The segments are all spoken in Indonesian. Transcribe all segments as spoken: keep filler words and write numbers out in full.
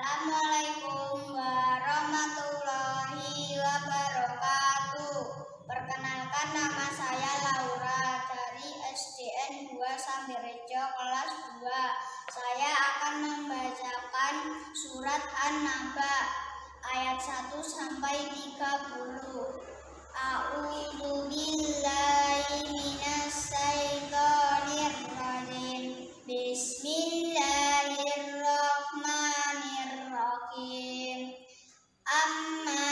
Assalamualaikum warahmatullahi wabarakatuh. Perkenalkan, nama saya Laura dari S D N dua Sambirejo kelas dua. Saya akan membacakan surat An-Naba ayat satu sampai tiga puluh. A'udzu billahi minasy syaithanir rajim. Bismillahirrahmanirrahim. Amma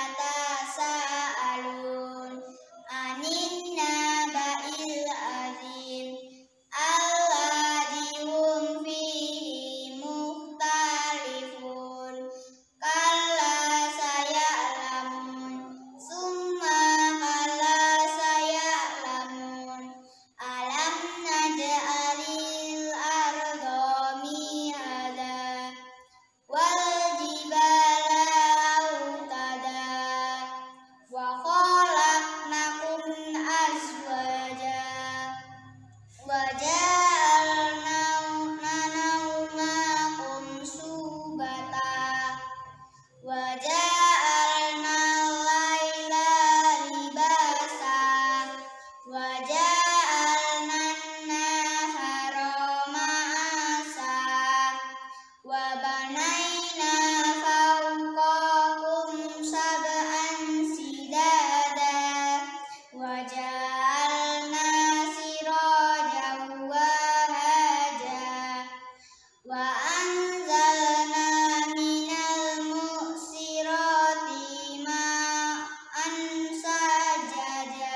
yatasaalun anin naba'il azim alladzi hum fihi mukhtalifun. Kalla saya'lamun summa kalla saya'lamun. Alam naj'alil arda mihada wal jibala autada wa khalaqnakum azwaja wa ja'alna nawmakum subata wa ja'alna al-laila libasa wa ja'alna an-nahara ma'asa wa banayna fawqakum sab'an sidada wa ja'alna sirajan wahaja wa anzalna minal mu'sirati ma'an sajaja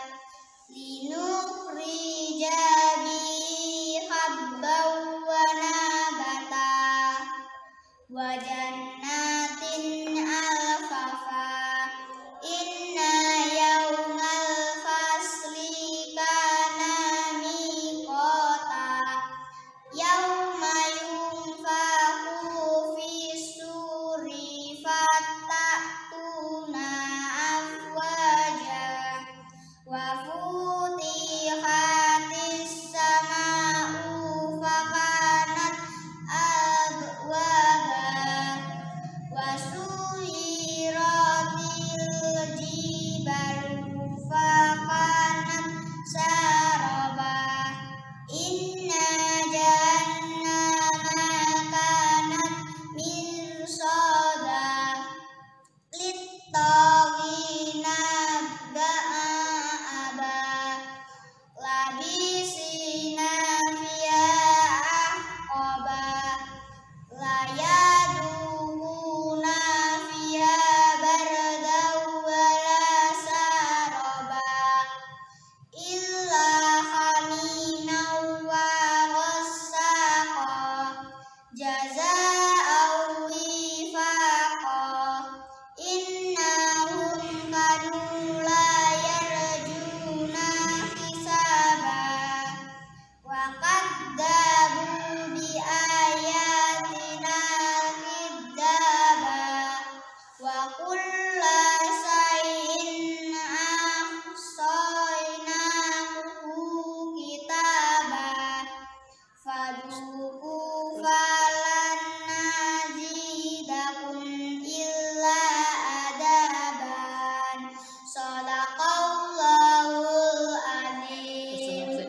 linukhrija bihi habban wa nabata wa jannatin alfafa. Inna yawmal fasli kana miqata yawma yunfakhu fis-suri fattatuna afwaja wa futihatis sama'u fakanat abwaba wa suyiratil jibalu fakanat saraba. Inna jahannama kanat mirsada lit-taghina ma'aba labisina fiha ahqaba la yaduquna fiha bardan wala saraba illa hamiman wa ghassaqa jazaa'an wifaqa. Innahum kanu la yarjuna hisaba wa kadzabu bi ayatina kidzaba wa kulla shay'in ahsaynahu kitaba fadzuqu falan nazidakum illa adaban. Shadaqallahul azim.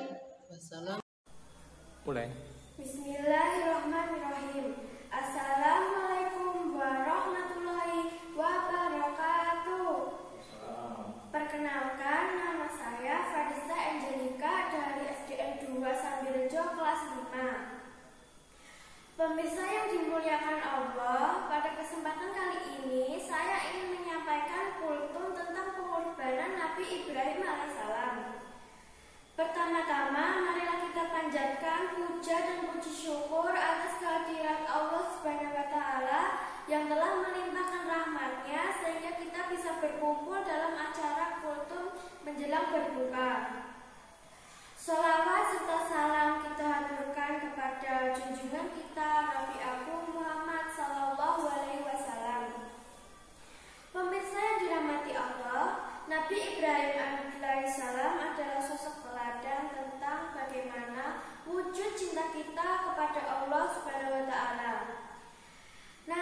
Mulai. Bismillahirrahmanirrahim. Assalamualaikum warahmatullahi wabarakatuh. Perkenalkan, nama saya Fadisa Angelika dari S D N dua Sambirejo kelas lima. Pemirsa yang dimuliakan Allah, pada kesempatan kali ini saya ingin menyampaikan kultum tentang pengorbanan Nabi Ibrahim alaihissalam. Pertama-tama, marilah kita panjatkan puja dan puji syukur atas kehadirat Allah Subhanahu wa Ta'ala yang telah melimpahkan rahmatnya sehingga kita bisa berkumpul dalam acara kultum menjelang berbuka. Sholawat serta salam kita haturkan kepada junjungan kita Nabi Agung Muhammad Sallallahu Alaihi Wasallam. Pemirsa yang dirahmati Allah, Nabi Ibrahim alaihissalam adalah sosok teladan tentang bagaimana wujud cinta kita kepada Allah Subhanahu wa Ta'ala.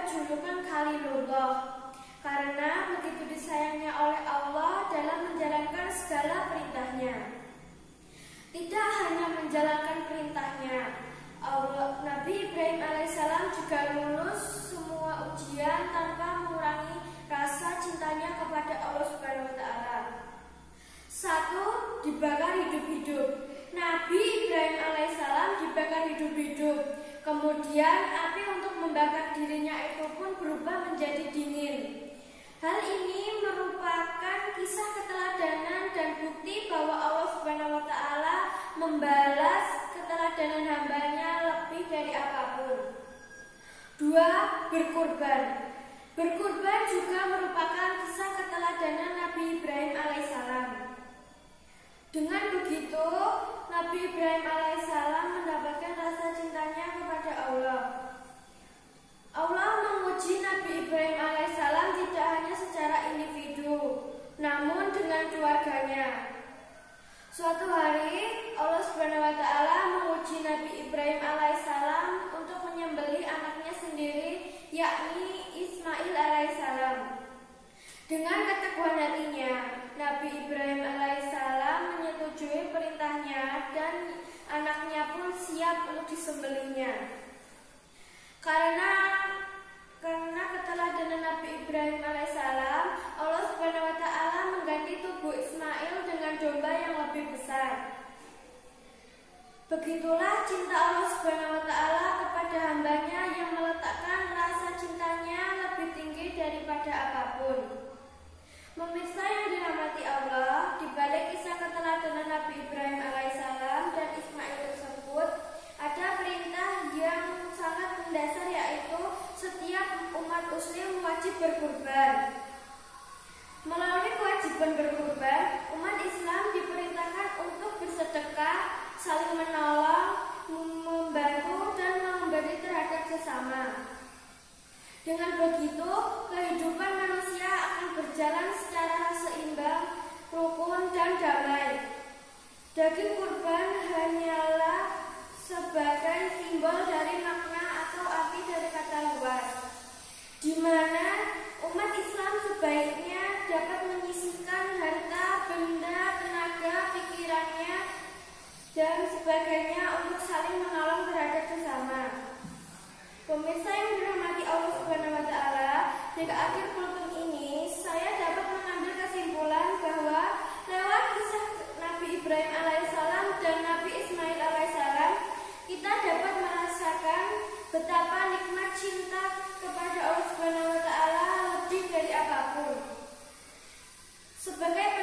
mendapat julukan Khalilullah karena begitu disayangnya oleh Allah dalam menjalankan segala perintahnya. Tidak hanya menjalankan perintahnya, Allah, Nabi Ibrahim alaihissalam juga lulus semua ujian tanpa mengurangi rasa cintanya kepada Allah Subhanahu wa taala. Satu, dibakar hidup-hidup. Nabi Ibrahim alaihissalam dibakar hidup-hidup. Kemudian api untuk membakar dirinya itu pun berubah menjadi dingin. Hal ini merupakan kisah keteladanan dan bukti bahwa Allah Subhanahu wa taala membalas keteladanan hambanya lebih dari apapun. Dua, berkurban. Berkurban juga merupakan kisah keteladanan Nabi Ibrahim alaihissalam. Dengan begitu, Nabi Ibrahim alaihissalam mendapatkan rasa cintanya kepada Allah. Allah menguji Nabi Ibrahim alaihissalam tidak hanya secara individu, namun dengan keluarganya. Suatu hari, Allah Subhanahu wa taala menguji Nabi Ibrahim alaihissalam untuk menyembelih anaknya sendiri, yakni Ismail alaihissalam. Dengan keteguhan hatinya, Nabi Ibrahim alaihissalam menyetujui perintahnya dan anaknya pun siap untuk disembelihnya. Karena karena keteladanan Nabi Ibrahim alaihissalam, Allah Subhanahu wa taala mengganti tubuh Ismail dengan domba yang lebih besar. Begitulah cinta Allah Subhanahu wa taala kepada hambanya yang meletakkan rasa cintanya lebih tinggi daripada apapun. Pemirsa yang dirahmati Allah, di balik kisah keteladanan Nabi Ibrahim alaihissalam dan Ismail tersebut, ada perintah yang sangat mendasar, yaitu setiap umat muslim wajib berkurban. Melalui kewajiban berkurban, umat Islam diperintahkan untuk bersedekah, saling menolong, membantu, dan memberi terhadap sesama. Dengan begitu, kehidupan manusia akan berjalan secara seimbang, rukun, dan damai. Daging kurban hanyalah sebagai simbol dari makna atau arti dari kata luas, di mana umat Islam sebaiknya dapat menyisihkan harta, benda, tenaga, pikirannya, dan sebagainya untuk saling menolong terhadap sesama. Pemirsa yang dirahmati Allah Subhanahu wa taala, di akhir kultum ini saya dapat mengambil kesimpulan bahwa lewat kisah Nabi Ibrahim alaihissalam dan Nabi Ismail alaihissalam, kita dapat merasakan betapa nikmat cinta kepada Allah Subhanahu wa taala lebih dari apapun. Sebagai